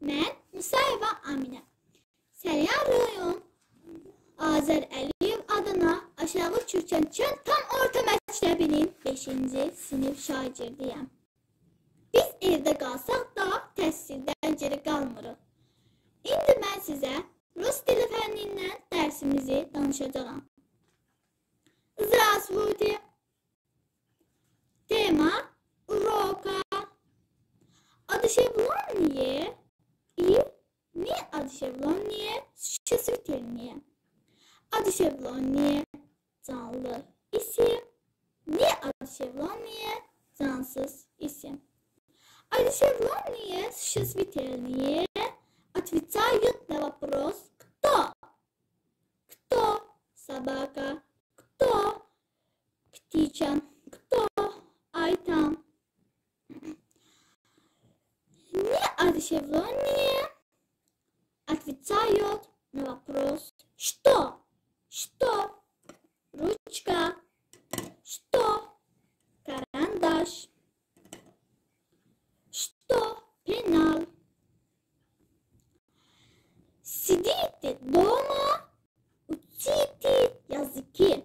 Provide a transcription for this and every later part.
Mən Musayeva Aminə. Səlyan rayon Azər Əliyev adına Aşağı Kürkənkənd tam orta məktəbinin 5-ci sinif şagirdiyəm. Biz evdə qalsaq da təhsildən geri qalmırıq. İndi mən sizə Rus dili fənnindən dərsimizi danışacağam. Здравствуйте! Тема урока одушевление и неодушевленные существительные. Одушевленные canlı isim, неодушевленные cansız isim. Одушевленные существительные отвечают на вопрос «Кто?». Кто? Собака. Кто? Птичка. Кто? Айтан. Неодушевленные отвечают на вопрос «Что?». Что? Ручка. Что? Карандаш. Что? Пенал. Сидите дома, учите языки.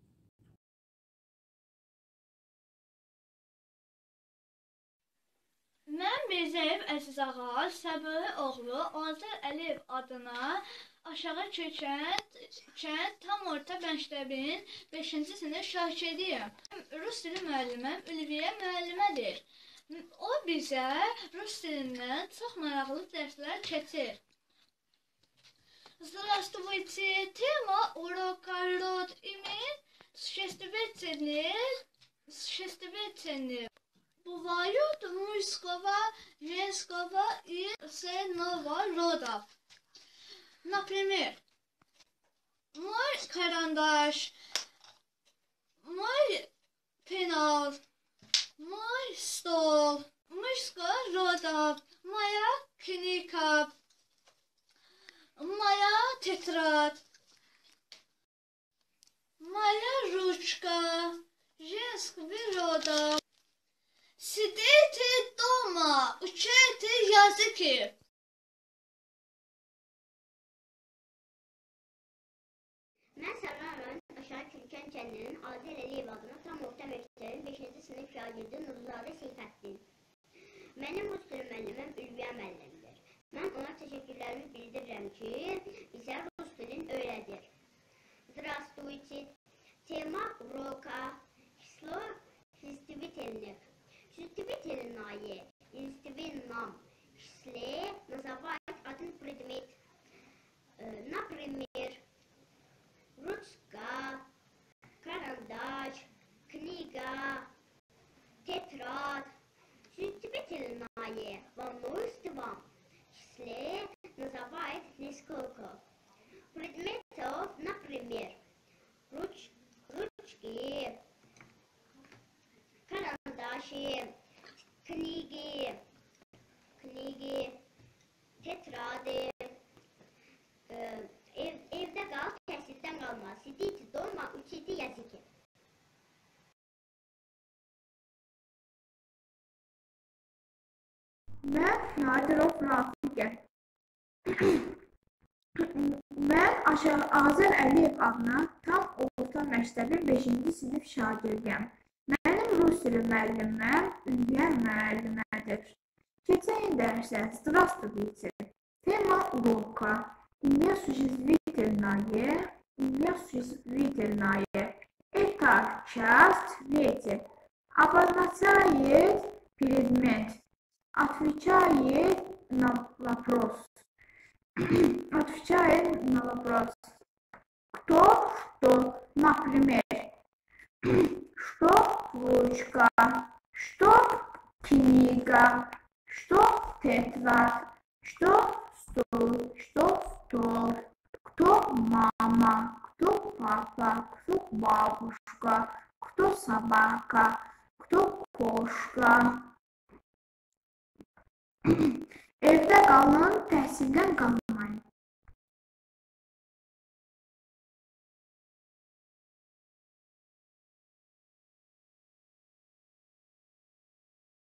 Mən Mirzəyev Əzizağa Səbəli oğlu Azər Əliyev adına Aşağı Kürkənd tam orta məktəbinin 5-ci sinif şagirdiyəm. Rus dili müəlliməm Ülviyə müəllimədir. O bizə rus dilindən çox maraqlı dərslər keçir. Здравствуйте! Тема урока род имен существительные. Бывают мужского, женского и сильного родов. Например, мой карандаш, мой пенал, мой стол, мужского рода, моя книга, моя тетрадь, моя ручка, женского рода. Сидите дома, учите языки. Mən Səlyan Aşağı Kürkənkəndinin Azər Əliyev adına tam orta məktəbinin 5-ci sinif şagirdi Nurzadə Seyfəddin. Mənim rus dili müəlliməm Ülviyə müəllimdir. Mən ona təşəkkürlərimi bildirirəm ki, bizə rus dilini öyrədir. Здравствуйте! Тема урока число числительных. Числительные именные нам числе называют один предмет. Например, ручка, карандаш, книга, тетрадь. Числительные во множественном числе называют несколько предметов, например, ручки, карандаши, книги, tetradi, evdə qal, təhsildən qalma, siditi dolma, uchiti yazıki. Mən Nadirov Rafiqəm. Mən Azər Əliyev adına tam orta məktəbin 5-ci sinif şagirdiyəm. Mənim rus dili müəlliməm Ülviyə müəllimədir. Keçən dərsə Здравствуйте! Тема урока несуществительное. Это часть ветер. Обозначает предмет. Отвечает на вопрос. Кто, что, например, что ручка, что книга, что тетрадь, что стол, кто мама, кто папа, кто бабушка, кто собака, кто кошка. Evdə qalın, təhsildən qalın.